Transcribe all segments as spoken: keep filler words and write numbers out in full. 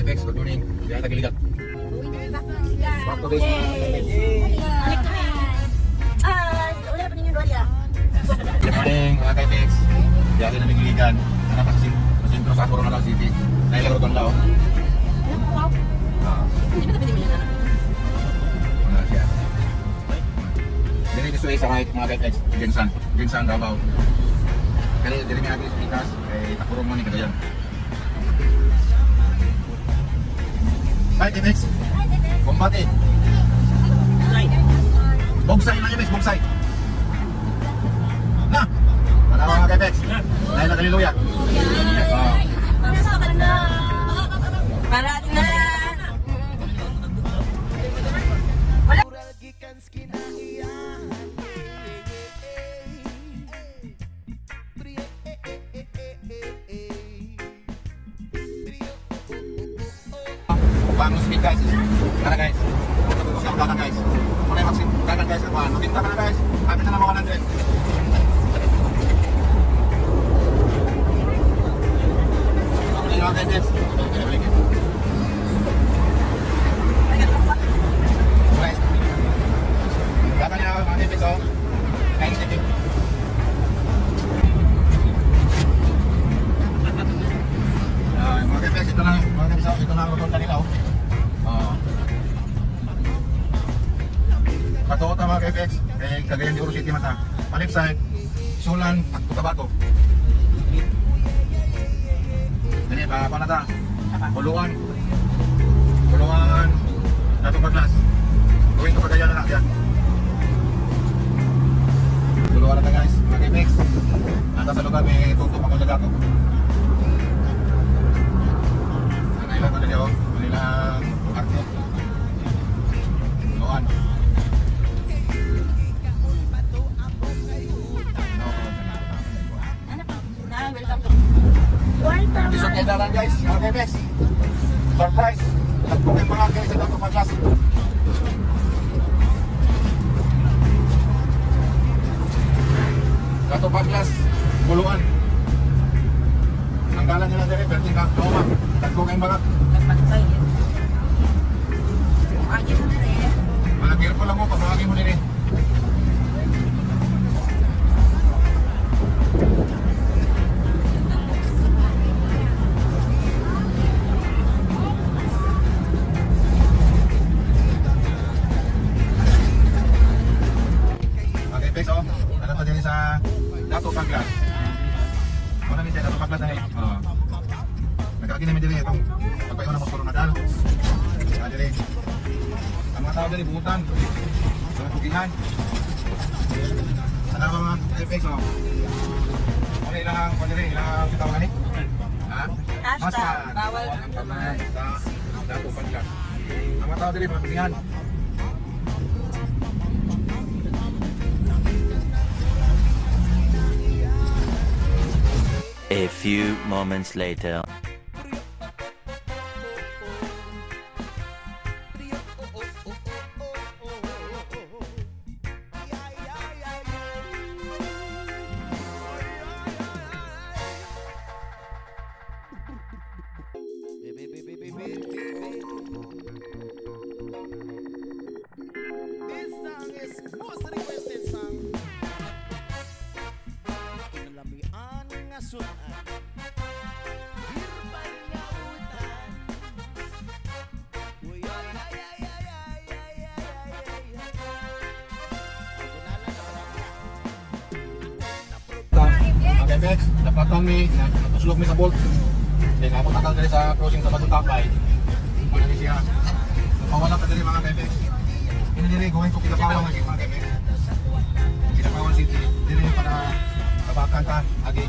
Apex, good morning. Diyan tagiligat. Back to base. Ah, ulit pa ninyo doon ya. Good morning mga Apex. Diyan na nagiligan. Ano kasi sa sentro sa Coronadal City. Nailaro doon daw. Ah. Hindi ba pwede million na? Wala siya. Dili this way sa right mga Apex. Ginsan, Ginsan Davao. Kaya dili nga Apex pikas kay takurong mo ni Cagayan. Right Apex. Combate. Bogsay na Apex, bogsay. Na. Wala mga Apex. Dahil na kaliluya. Gusto ka na. Parat na. Wala. Bangus speed guys. Kana guys. Siap belakang guys. Mulai vaksin kanan guys kawan. Minta kana guys. Habis na kanan din. Ini oke guys. Guys. Katanya nanti besok. Kain sedikit. Nah, mga guys, ito lang, mga guys, ito lang ang kanila oh. Uh, Katuota mga K F X, kay Cagayan de Oro City mata. Palip side, Sulan, Cotabato. Ini pa apa nata? Puluhan. Puluhan. Datong Baglas. Going to Cagayan na lang yan. Puluhan na guys, mga K F X. Nata sa lugar may tutup ako sa dato. Manila ko dali oh. Manila Arto. Puluhan. Isok yung dalan guys, mga K F X. Surprise! Nagpukay mga guys sa Dato Paglas. Dato Paglas, Buluan. Ang galan nila dere, Berting Kang Loma. Nagpukay mga. Nagpagpay yun. Agin mo na rin. Mga careful lang mo, pamahagin mo nila. Sa Dato Paglas. Ano namin siya Dato Paglas na eh. Uh, Nagkakagin namin dili itong pagpayo ng mga Coronadal. Kaya dili. Ang mga tao dili bungutan. Mga tugihan. Sana mga K F X oh. Ano ilang kung dili ilang kitawangan eh? Ha? Hashtag bawal ang kamay sa Dato Paglas. Ang mga tao dili mga tugihan. A few moments later. This song is most requested song. Kinalamian nga sunan. Hirbal nga utan. Uy, ay, ay, ay, ay, ay, ay, ay, ay, ay. Pagkunalan na marami. Mga K F X, dapat kami, natusulog mi sa bolt. Kaya nga po takal dali sa crossing sa Batong Tapay. Wala ni siya. Mawala pa dali mga K F X. Ini dili, gawin ko Kidapawan lagi mga K F X. Kidapawan City, dili para kabakan ka, agi.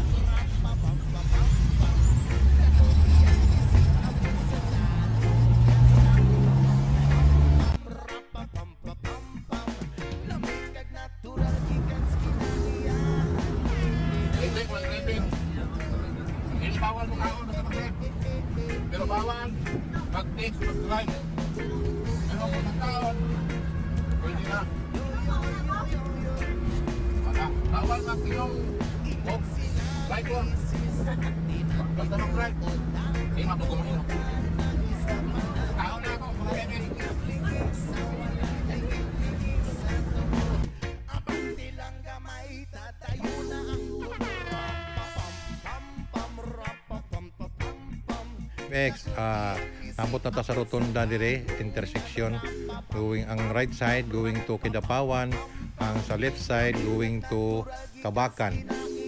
Ini bawal mo kaon sa pag-drive. Pero bawal mag-text, mag-drive. Pero kung nagkaon, pwede na. Wala. Bawal mag-inom. Box. Bike one. Basta mag-drive. Hindi mapukumin. mga kaibigan. Abang nilang gamay, tatayo na ang Next, ah, nabot na ta sa rotunda dire, intersection, going ang right side going to Kidapawan, ang sa left side going to Kabakan.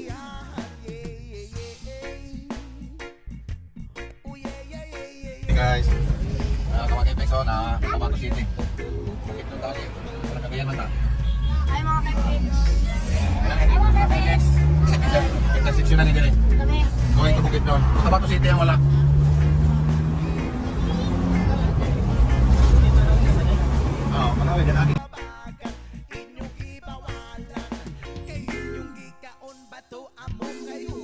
Hey guys, uh, kawan Apex on na Tabato City. Bukit ng tali, wala kagayan man ta. Ay mga kaibigan. Ay mga Apex, intersection na ni dire. Kami. Going to Bukit doon. Tabato City ang wala. Oh, manawi din lagi. inyong ibawalan, kay inyong gikaon bato amo kayo.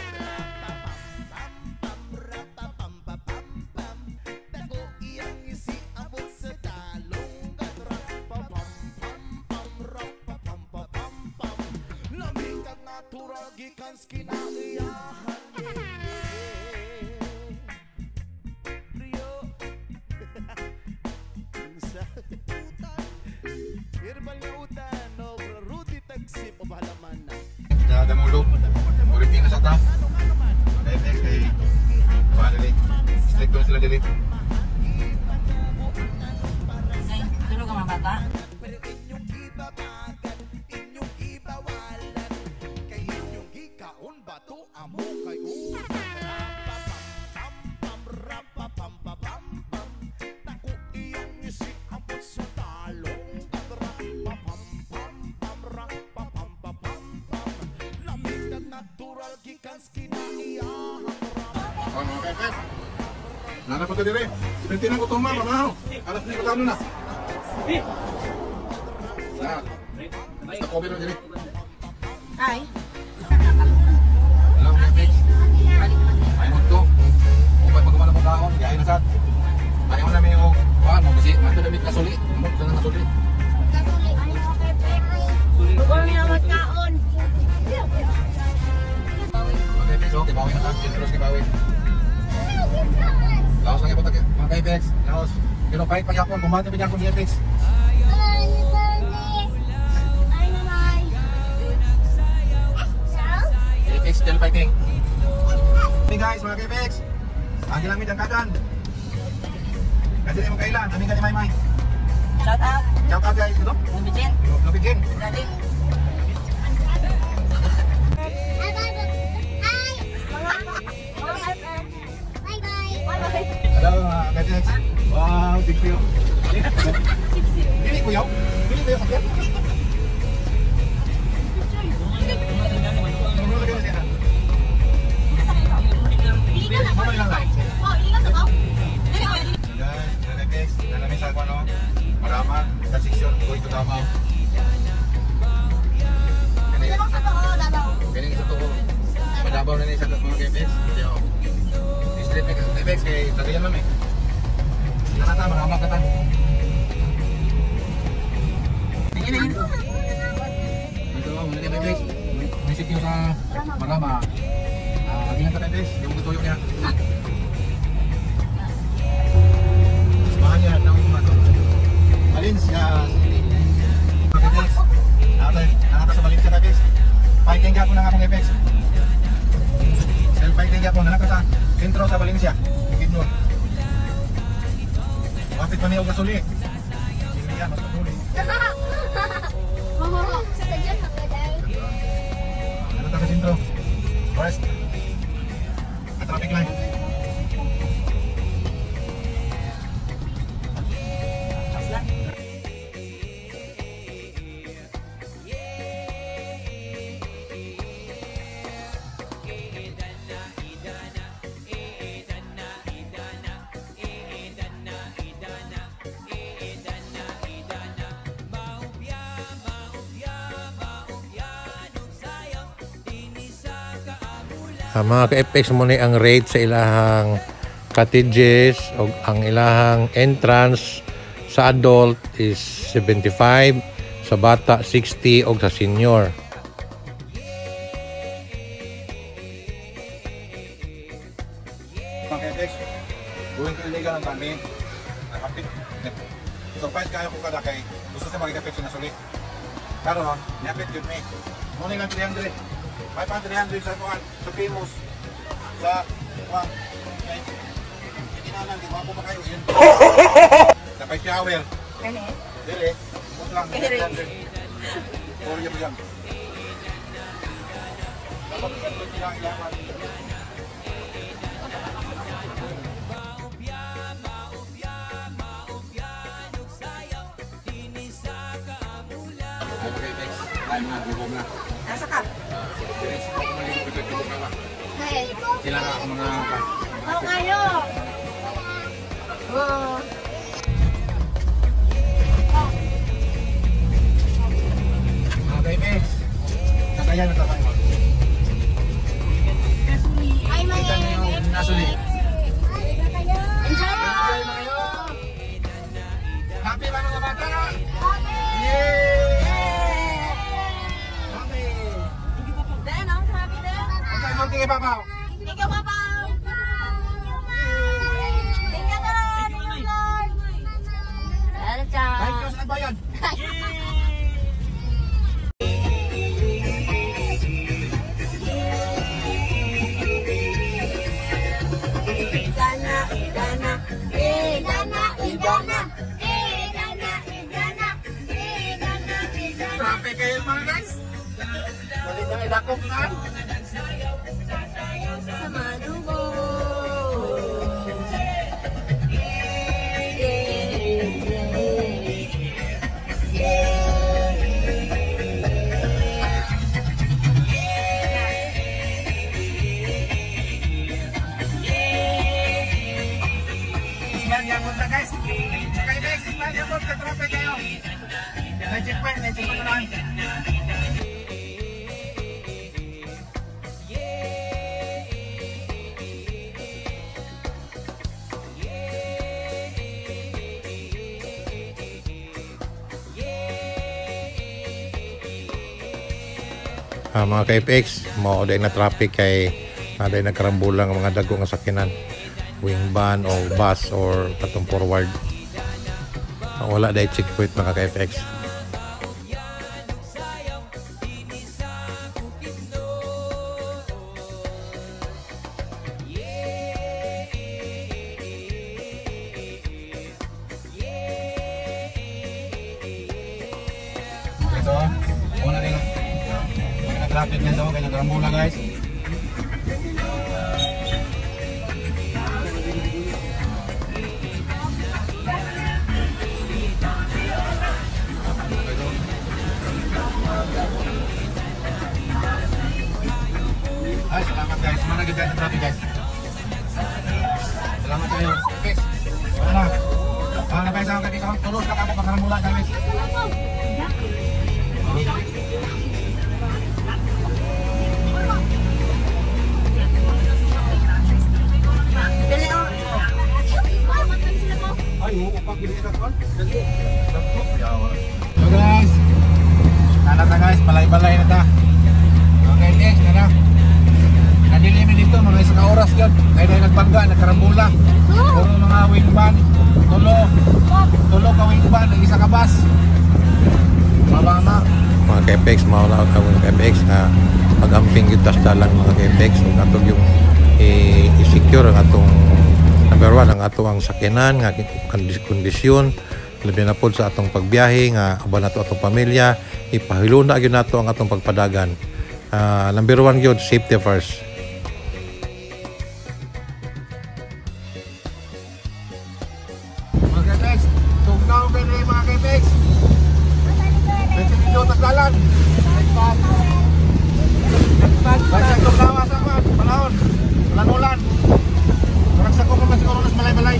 Dago iyang isi abot sa talong lamig kang natural gikan kinaiyahan. Rio sa utan, herbal nga utan, no, Rudy Tagsip o bahalaman na. Sa Damulog, Uriting na sa ta. Kay Apex, kay Valerie. Strict doon sila dili. Ay, tulog ang mga bata. Pero inyong ibabagan, inyong ibawalan, kay inyong gikaon bato amo kay utan. Rapapam-pam-rapapam-pam-pam, tako iyong isi abot sa talong. Rapapam-pam-rapapam-pam, lamig na natural gikan kinaiyahan. Oh, mga Apex. Nana ko to dire. Sinti na ko tuma, mamahaw. Alas ni pagkano na. Na. Basta ko biro dire. Ay. Hello, mga Apex. Ay mo to. Upay pag kumana mo kaon, gaya na sad. Ayaw na may og kuan mo kasi ato damit ka suli. Mo sa na suli. Bugol niya magkaon. Mga Apex, okay, bawi na ta. Terus kay bawi. Laos lang yung patag, mga Apex. Laos. Pero kahit pa yapon, bumati pa yapon ni Apex. Apex still fighting. Hey guys, mga Apex. Agi lang midang kagan. Kasi di mo kailan, amin ka ni Maymay. Shout out. Shout out guys, ito. Nabijin. Lupigin. Daddy. Hello mga Apex. Wow, thank you. Pili ko yaw. Pili ko yaw sakyan. Mamay lang lang. Guys, mga Apex, nalamin sa ako ano. Marama, intersection, going to Davao. Galing sa tuko. Madabaw na niya sa mga Apex. Hindi ako. Street Apex kay Tagayan mami. Nakata, marama ka ta. Tingin na yun. Ito, muli ka Apex. Munisipyo sa Marama. Ah, tingin ka Apex. Yung tutuyo niya. Samahan niya, nawin mo ito. Valencia City. Apex. Nakata sa Valencia Apex. Fighting ka po ng akong Apex. Self-fighting ka po na nakata. Sentro sa Valencia. Bukid nun. Mapit pa niya o gasuli. Sino yan, mas pasuli. Ano ta sa sentro? Forest. At traffic light. Ang mga ka-F X mo ni ang rate sa ilahang cottages o ang ilahang entrance sa adult is seventy-five, sa bata sixty o sa senior. Mga F X, going to illegal ang kami. Nakapit. surprise kayo ko kada kay gusto siya magigapit siya na sulit. Karon, niapit yun me. Muna lang three hundred. five hundred sa kuhan, sa famous. Sa, kuhan. Hindi na lang, di mo ako pa kayo yun. Sa pay shower. Kani? Dire, put lang. Dire. Puro yan yan. Dapat ito silang ilaman. Ay, okay, thanks. Tayo na, bubog na. Nasa ka? Diretso ko kung maligo ito, bubog na ba? Hey. Sila nga ako mga... Oh, kayo. Oh. Okay, thanks. Kakayan na tayo. Ay, mga Kita niyo yung nasuli. Enjoy! Happy ba mga bata? Yay! Happy! Dan, ang sabi dan. Ang sa'yo mong tingin, Papa? Thank you, Papa. Thank you, Lord. Thank you, Lord. Ano siya? Thank you sa nagbayad. Idana, Idana, Idana, Idana, Idana, Idana, Idana, Idana. Traffic kayo mga guys. Balik na ilakong na. Sa madugo. Isman yan punta guys. Okay guys, isman yan punta. Traffic kayo. May checkpoint, may checkpoint na lang. Ah, mga ka-F X, mao day na traffic kay naday nagkarambulang ang mga dago nga sakinan, wing van o bus or patong forward. Ah, wala day checkpoint mga ka-F X. Ito, una rin. Mga traffic nito, kaya nagkarambulan guys. Ay, salamat guys. Mana kita sa traffic guys. Salamat kayo. Okay. Wala na. Ah, napay sa akin dito. Tulog na ako pagkarambulan guys. Dali, oh. Ay, oo, pag-bili ka kon. So guys, nana ta guys, balay-balay na ta. Okay, next na na. Nadilimin dito, mga isang oras yun. Kaya tayo nagpangga, nagkarambula. Puro mga wing van, tulo. Tulo ka wing van, isa ka bus. Mabama. Mga ka-F X, mao na ang ka-F X na pag-amping yung tasdalan mga ka-F X, ug atong yung i- i-secure ang atong number one, ang atong ang sakinan nga kondis- kondisyon, labi na po sa atong pagbiyahe nga uban nato atong pamilya, ipahiluna gyud nato ang atong pagpadagan. Ah, number one gyud, safety first. Mga guys, tugnaw ka na yung mga K-P X. Pwede dito tasdalan. Basta tugnawa sa mga panahon. Palanulan. Parang sa kong mas koronas balay-balay.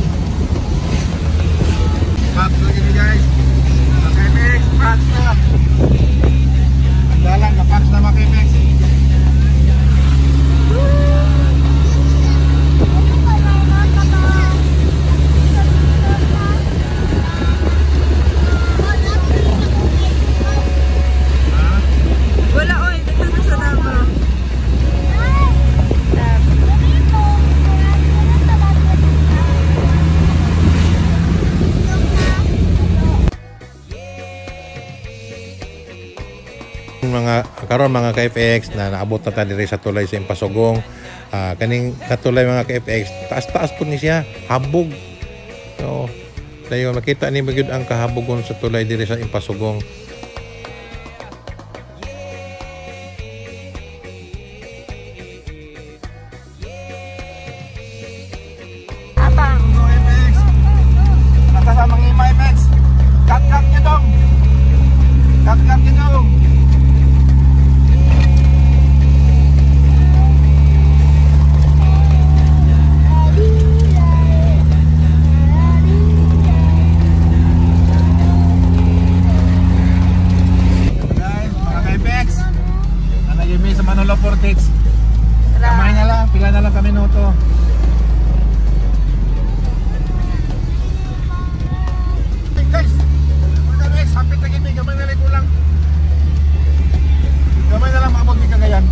Pack lagi ni guys. Mga K P X, pack na. Tasdalan, kapack na mga K P X. karon mga ka-F X na naabot na ta diri sa tulay sa Impasugong. Ah, kaning katulay mga ka-F X, taas-taas po ni siya, habog. So, dayon makita ni magyud ang kahabogon sa tulay diri sa Impasugong. Abang. F X. Nakasamang ima F X. Cut-cut nyo dong. Cut-cut nyo dong. Guys, mga ka-F X. Nanayimi sa Manolo Vortex. Kamay na lang, pila na lang kami minuto. Guys, mga guys, hapit na gini, gamay na lang kulang. Gamay na lang maabot ni Cagayan.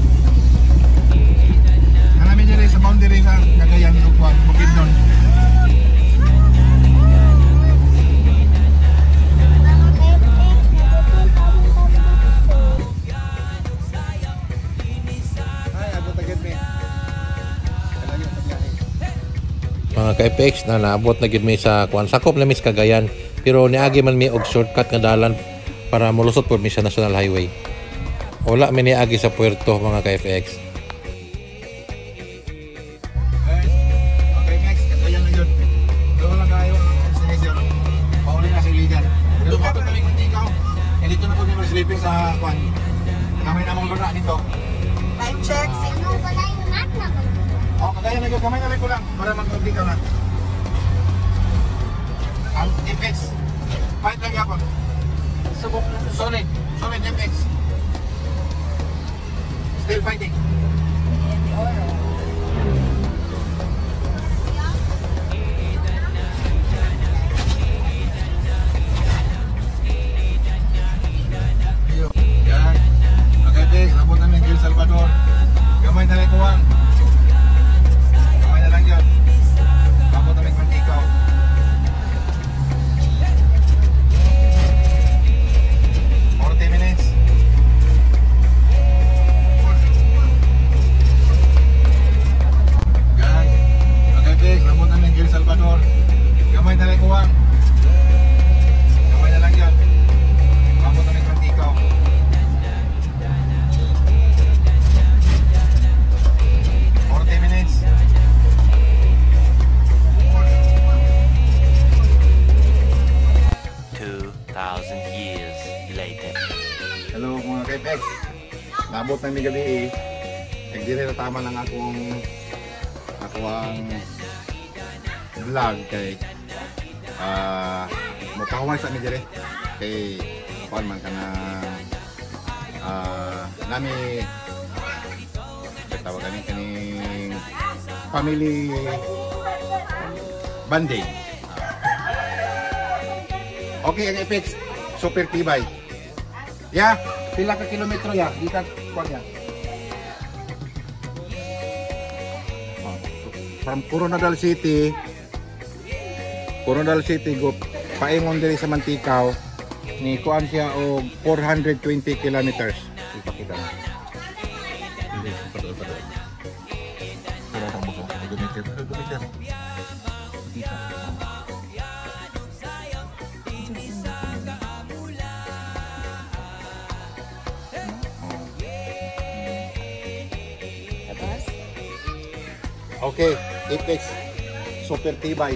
Namin diri sa boundary sa Cagayan, Lukwan, Bukidnon. Ay, abot agad mi. Kalagi sa biyahe. Mga ka-F X na naabot na gid mi sa kuan sakop na mis Cagayan, pero niagi man mi og shortcut nga dalan para molusot pod mi sa National Highway. Wala mi niagi sa puerto mga ka-F X. Guys, okay next, Cagayan na yun. Doon lang kayo ang destination. Pauli na sa iligan. Dito pa kami kung ikaw. Eh, dito na po kami sleeping sa kwan. Kamay na mong luna dito. Time check. Ano wala yung mat na ko? O, Cagayan na yun. Kamay na ko lang para mag-update ka na. Ang F X. Fight lang yapon. Subok na sa Solid. Solid F X. Still fighting. Yan. Okay, abot namin Gil Salvador. Gamay na lang kuwang. Gamay na lang yun. Abot namin Manticaw. forty minutes. Yan. Okay, abot namin Gil Salvador. Gamay na lang kuwang. Gamay na lang yun. Abot namin Manticaw. forty minutes. Two thousand years later. Hello mga ka-F X. Naabot na mi gabi eh. Nagdiri na tama ng akong akong vlog kay ah mapahaway sa mi dire kay kuan man kana ah nami tawag kami kaning family banding. Okay ang F X super tibay. Ya, pila ka kilometro ya, di ka kuan ya. Oh, from Coronadal City, Coronadal City go paingon diri sa Manticaw ni kuan siya og four hundred twenty kilometers. Ipakita na. Hindi pa doon pa doon. Pero ang buso kilometer, kilometer. Kita. Okay, F X super tibay.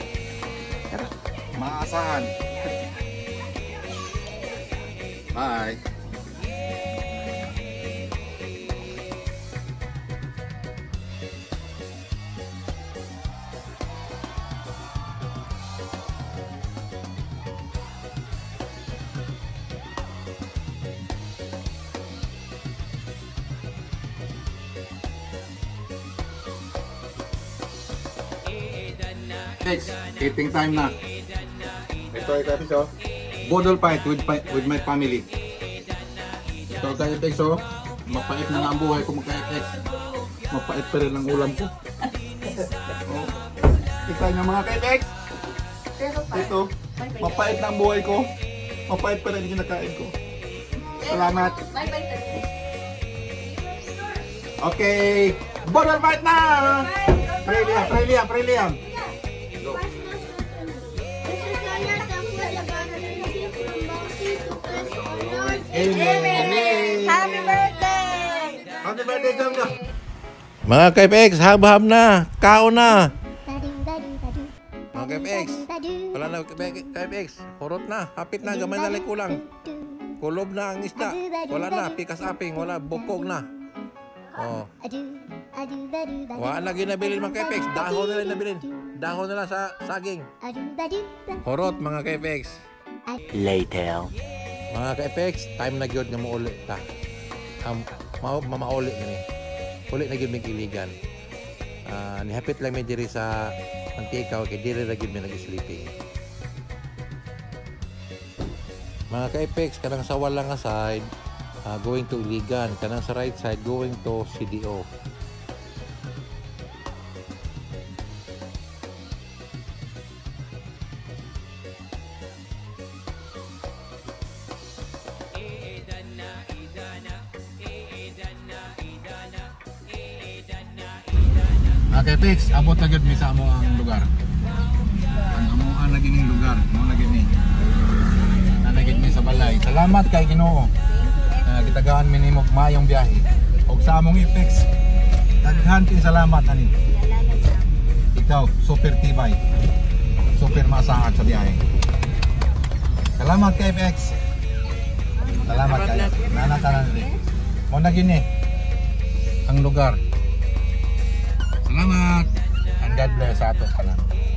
Maasahan. Bye. Next, eating time na. Ito ay ito. Bodol fight with with my family. Ito kay F X oh. Mapait na nga ang buhay ko magka-F X. Mapait pa rin ang ulam ko. Oh. Kita nyo mga ka-F X. Ito, mapait na ang buhay ko. Mapait pa rin yung kinakain ko. Salamat. Bye-bye ka. Okay. Border fight na! Pray Liam, pray Liam, pray Liam. Amen. Happy birthday! Happy birthday, Jom Jom. Mga K F X, hab-hab na. Kaon na. Mga K F X. Wala na K F X. Hurot na. Hapit na. Gamay na lang kulang. Kulob na ang isda. Wala na. Pikas aping. Wala. Bukog na. Oh. Wala na ginabilin mga K F X. Dahon na lang nabilin. Dahon na lang sa saging. Hurot mga K F X. Later. Mga K F X, time na gyud nga mauli ta. Um, ma mamauli ni. Uli na gyud mig iligan. Ah, nihapit lang mi diri sa Antikaw kay diri ra gyud mi nag-sleeping. Mga K F X, kanang sa wala nga side, uh, going to Iligan, kanang sa right side going to C D O. Okay, Pix, abot na gyud mi sa amo ang lugar. Ang amo ang naging lugar, mo na gyud ni. Na naging mi sa balay. Salamat kay Ginoo. Na gitagaan mi nimo mayong biyahe. Og sa among Ipix, daghan ti salamat ani. Ikaw super tibay. Super masahat sa biyahe. Salamat kay Ipix. Salamat kay. Nanatanan ni. Mo na gyud ni ang lugar. Salamat. And God bless sa ato. Salamat.